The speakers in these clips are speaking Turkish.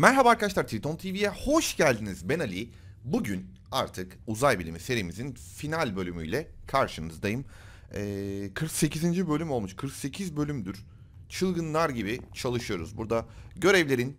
Merhaba arkadaşlar, Triton TV'ye hoş geldiniz. Ben Ali. Bugün artık uzay bilimi serimizin final bölümüyle karşınızdayım. 48. bölüm olmuş. 48 bölümdür. Çılgınlar gibi çalışıyoruz. Burada görevlerin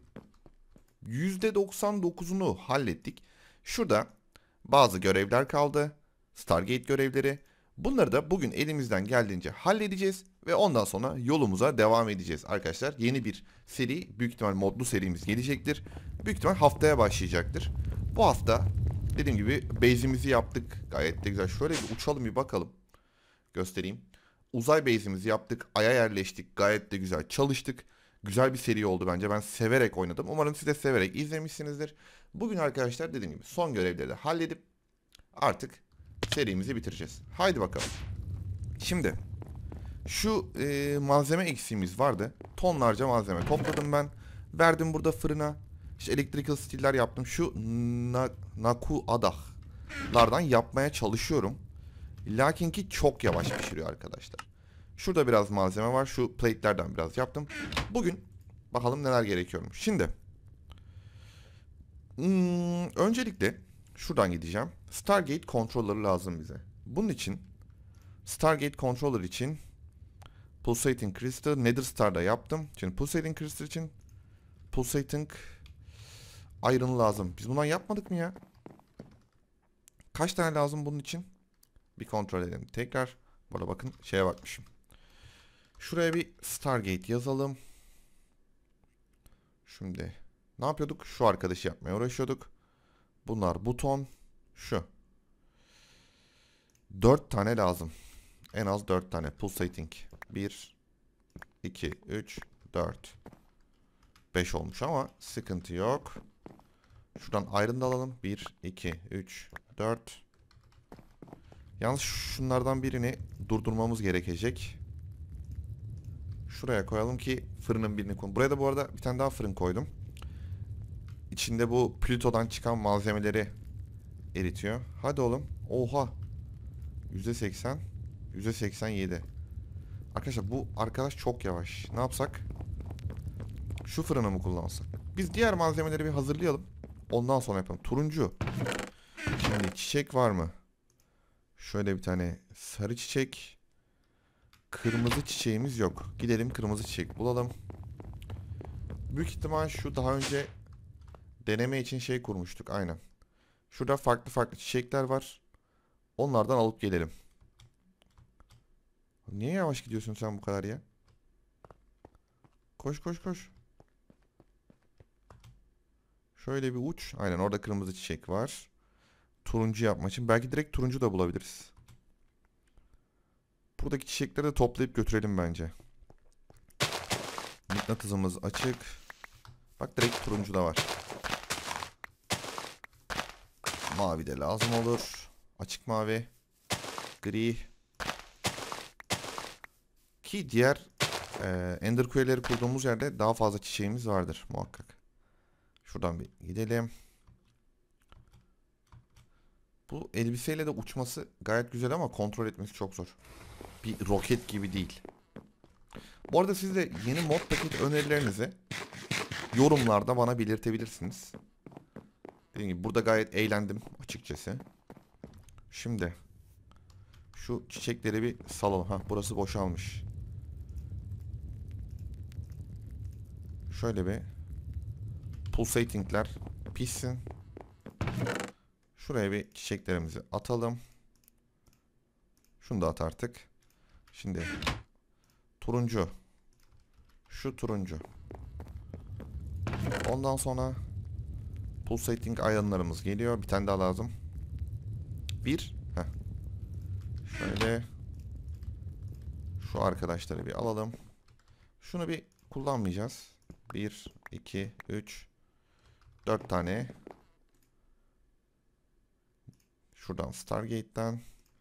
%99'unu hallettik. Şurada bazı görevler kaldı. Stargate görevleri. Bunları da bugün elimizden geldiğince halledeceğiz ve ondan sonra yolumuza devam edeceğiz arkadaşlar. Yeni bir seri, büyük ihtimal modlu serimiz gelecektir. Büyük ihtimal haftaya başlayacaktır. Bu hafta dediğim gibi base'imizi yaptık. Gayet de güzel. Şöyle bir uçalım, bir bakalım. Göstereyim. Uzay base'imizi yaptık. Ay'a yerleştik. Gayet de güzel çalıştık. Güzel bir seri oldu bence. Ben severek oynadım. Umarım siz de severek izlemişsinizdir. Bugün arkadaşlar dediğim gibi son görevleri de halledip artık serimizi bitireceğiz. Haydi bakalım. Şimdi şu malzeme eksiğimiz vardı. Tonlarca malzeme topladım ben. Verdim burada fırına. İşte electrical steel'ler yaptım. Şu naku adahlardan yapmaya çalışıyorum. Lakin ki çok yavaş pişiriyor arkadaşlar. Şurada biraz malzeme var. Şu plate'lerden biraz yaptım. Bugün bakalım neler gerekiyormuş. Şimdi öncelikle şuradan gideceğim. Stargate controller lazım bize. Bunun için Stargate controller için Pulsating Crystal Nether Star'da yaptım. Şimdi Pulsating Crystal için Pulsating Iron lazım. Biz bundan yapmadık mı ya? Kaç tane lazım bunun için? Bir kontrol edelim. Tekrar. Burada bakın şeye bakmışım. Şuraya bir Stargate yazalım. Şimdi ne yapıyorduk? Şu arkadaşı yapmaya uğraşıyorduk. Bunlar buton. Şu. 4 tane lazım. En az 4 tane. Pulsating. 1, 2, 3, 4. 5 olmuş ama sıkıntı yok. Şuradan iron da alalım. 1, 2, 3, 4. Yalnız şunlardan birini durdurmamız gerekecek. Şuraya koyalım ki fırının birini koyalım. Buraya da bu arada bir tane daha fırın koydum. İçinde bu Plüto'dan çıkan malzemeleri eritiyor. Hadi oğlum. Oha. %80. %87. Arkadaşlar bu arkadaş çok yavaş. Ne yapsak? Şu fırını mı kullansak? Biz diğer malzemeleri bir hazırlayalım. Ondan sonra yapalım. Turuncu. Şimdi çiçek var mı? Şöyle bir tane sarı çiçek. Kırmızı çiçeğimiz yok. Gidelim kırmızı çiçek bulalım. Büyük ihtimal şu daha önce deneme için şey kurmuştuk. Aynen. Şurada farklı farklı çiçekler var. Onlardan alıp gelelim. Niye yavaş gidiyorsun sen bu kadar ya? Koş koş koş. Şöyle bir uç. Aynen orada kırmızı çiçek var. Turuncu yapmak için. Belki direkt turuncu da bulabiliriz. Buradaki çiçekleri de toplayıp götürelim bence. Mıknatısımız açık. Bak direkt turuncu da var. Mavi de lazım olur. Açık mavi. Gri. Ki diğer Ender Kuleleri kurduğumuz yerde daha fazla çiçeğimiz vardır muhakkak. Şuradan bir gidelim. Bu elbiseyle de uçması gayet güzel ama kontrol etmesi çok zor. Bir roket gibi değil. Bu arada siz de yeni mod paket önerilerinizi yorumlarda bana belirtebilirsiniz. Dediğim gibi burada gayet eğlendim açıkçası. Şimdi şu çiçekleri bir salalım. Ha, burası boşalmış. Şöyle bir pulsatingler pişsin. Şuraya bir çiçeklerimizi atalım. Şunu da at artık. Şimdi turuncu. Şu turuncu. Ondan sonra pulsating iron'larımız geliyor. Bir tane daha lazım. Bir. Heh. Şöyle. Şu arkadaşları bir alalım. Şunu bir kullanmayacağız. 1, 2, 3, 4 tane. Şuradan Stargate'den.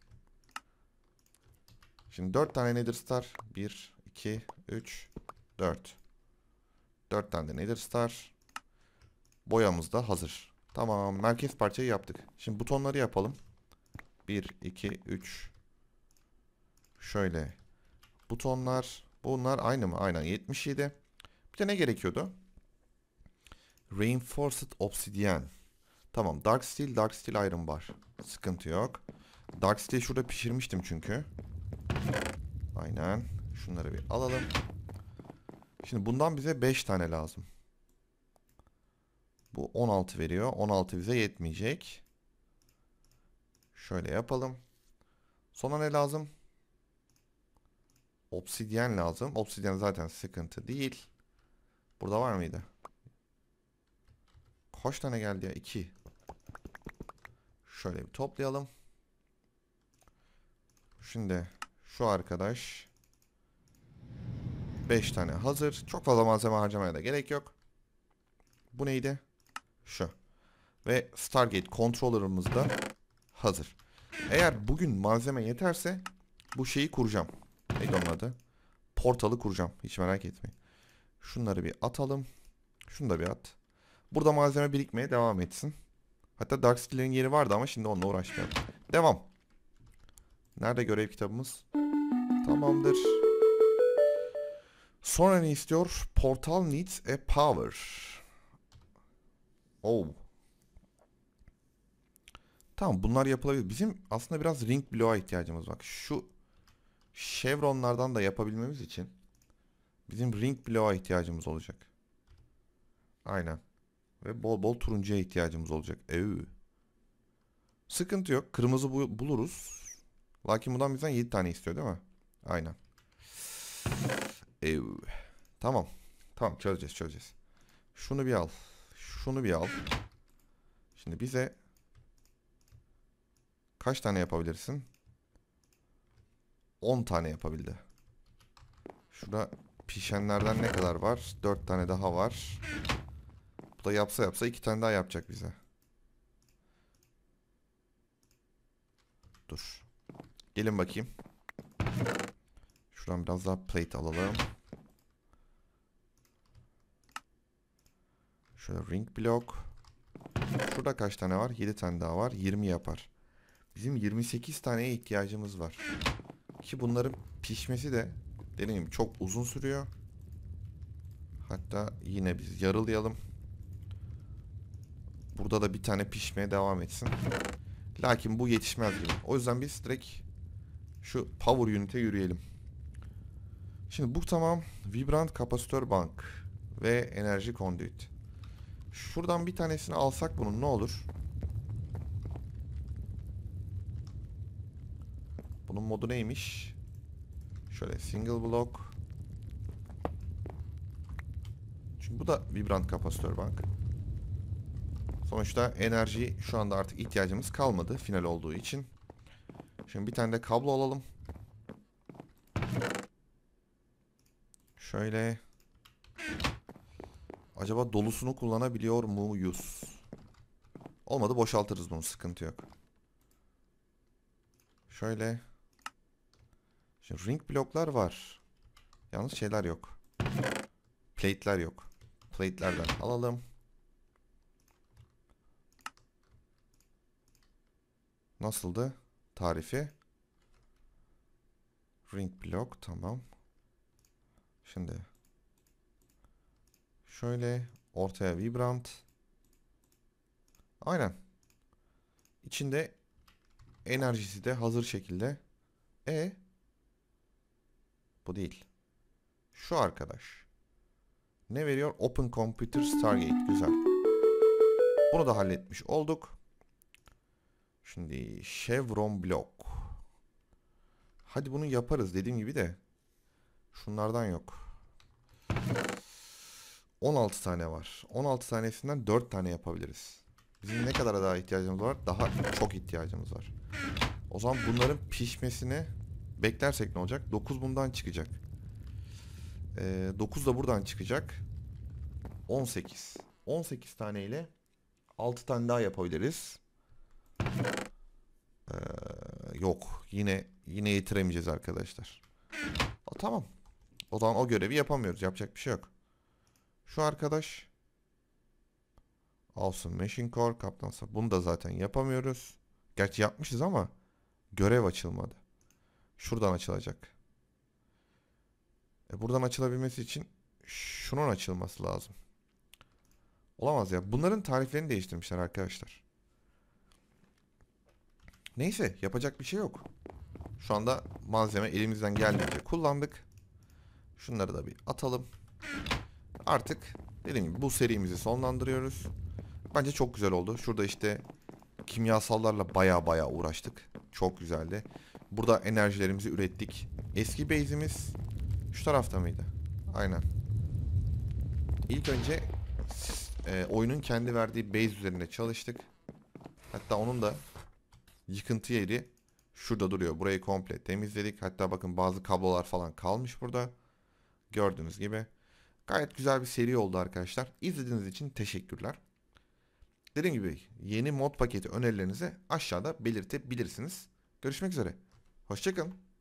Şimdi 4 tane Nether Star. 1, 2, 3, 4. 4 tane de Nether Star. Boyamız da hazır. Tamam. Merkez parçayı yaptık. Şimdi butonları yapalım. 1, 2, 3. Şöyle. Butonlar. Bunlar aynı mı? Aynen 77. Bir de ne gerekiyordu? Reinforced Obsidian. Tamam. Dark Steel, Dark Steel Iron Bar. Sıkıntı yok. Dark Steel şurada pişirmiştim çünkü. Aynen. Şunları bir alalım. Şimdi bundan bize 5 tane lazım. Bu 16 veriyor. 16 bize yetmeyecek. Şöyle yapalım. Sonra ne lazım? Obsidyen lazım. Obsidyen zaten sıkıntı değil. Burada var mıydı? Kaç tane geldi ya? 2. Şöyle bir toplayalım. Şimdi şu arkadaş 5 tane hazır. Çok fazla malzeme harcamaya da gerek yok. Bu neydi? Şu. Ve Stargate Controller'ımız da hazır. Eğer bugün malzeme yeterse bu şeyi kuracağım. Neydi onun adı? Portalı kuracağım. Hiç merak etmeyin. Şunları bir atalım. Şunu da bir at. Burada malzeme birikmeye devam etsin. Hatta Darksteel'in yeri vardı ama şimdi onunla uğraşmayalım. Devam. Nerede görev kitabımız? Tamamdır. Sonra ne istiyor? Portal needs a power. Oh. Tamam, bunlar yapılabilir. Bizim aslında biraz ring block'a ihtiyacımız var. Şu chevronlardan da yapabilmemiz için bizim ring block'a ihtiyacımız olacak. Aynen. Ve bol bol turuncuya ihtiyacımız olacak. Sıkıntı yok. Kırmızı buluruz. Lakin bundan bizden 7 tane istiyor değil mi? Aynen. Ev. Tamam. Tamam, çözeceğiz. Şunu bir al. Şunu bir al. Şimdi bize kaç tane yapabilirsin? 10 tane yapabildi. Şurada pişenlerden ne kadar var? 4 tane daha var. Bu da yapsa 2 tane daha yapacak bize. Dur. Gelin bakayım. Şuradan biraz daha plate alalım. Şöyle ring block. Şurada kaç tane var? 7 tane daha var. 20 yapar. Bizim 28 taneye ihtiyacımız var. Ki bunların pişmesi de dediğim gibi çok uzun sürüyor. Hatta yine biz yarılayalım. Burada da bir tane pişmeye devam etsin. Lakin bu yetişmez gibi. O yüzden biz direkt şu power unit'e yürüyelim. Şimdi bu tamam. Vibrant kapasitör bank ve enerji conduit. Şuradan bir tanesini alsak bunun ne olur? Bunun modu neymiş? Şöyle single block. Çünkü bu da vibrant kapasitör bank. Sonuçta enerji şu anda artık ihtiyacımız kalmadı final olduğu için. Şimdi bir tane de kablo alalım. Şöyle. Acaba dolusunu kullanabiliyor muyuz? Olmadı boşaltırız bunu, sıkıntı yok. Şöyle. Şimdi ring bloklar var. Yalnız şeyler yok. Plate'ler yok. Plate'lerden alalım. Nasıldı tarifi? Ring block tamam. Şimdi şöyle ortaya vibrant. Aynen. İçinde enerjisi de hazır şekilde. Bu değil. Şu arkadaş. Ne veriyor? Open Computer Stargate. Güzel. Bunu da halletmiş olduk. Şimdi Chevron Block. Hadi bunu yaparız dediğim gibi de. Şunlardan yok. 16 tane var. 16 tanesinden 4 tane yapabiliriz. Bizim ne kadar daha ihtiyacımız var? Daha çok ihtiyacımız var. O zaman bunların pişmesini beklersek ne olacak? 9 bundan çıkacak. 9 da buradan çıkacak. 18. 18 tane ile 6 tane daha yapabiliriz. Yok. Yine yitiremeyeceğiz arkadaşlar. Tamam. O zaman o görevi yapamıyoruz. Yapacak bir şey yok. Şu arkadaş Awesome Machine Core kaptansa. Bunu da zaten yapamıyoruz. Gerçi yapmışız ama görev açılmadı. Şuradan açılacak. Buradan açılabilmesi için şunun açılması lazım. Olamaz ya. Bunların tariflerini değiştirmişler arkadaşlar. Neyse, yapacak bir şey yok. Şu anda malzeme elimizden geldiğince kullandık. Şunları da bir atalım. Artık dediğim gibi bu serimizi sonlandırıyoruz. Bence çok güzel oldu. Şurada işte kimyasallarla baya uğraştık. Çok güzeldi. Burada enerjilerimizi ürettik. Eski base'imiz şu tarafta mıydı? Aynen. İlk önce oyunun kendi verdiği base üzerinde çalıştık. Hatta onun da yıkıntı yeri şurada duruyor. Burayı komple temizledik. Hatta bakın bazı kablolar falan kalmış burada. Gördüğünüz gibi. Gayet güzel bir seri oldu arkadaşlar. İzlediğiniz için teşekkürler. Dediğim gibi yeni mod paketi önerilerinizi aşağıda belirtebilirsiniz. Görüşmek üzere. Hoşça kalın.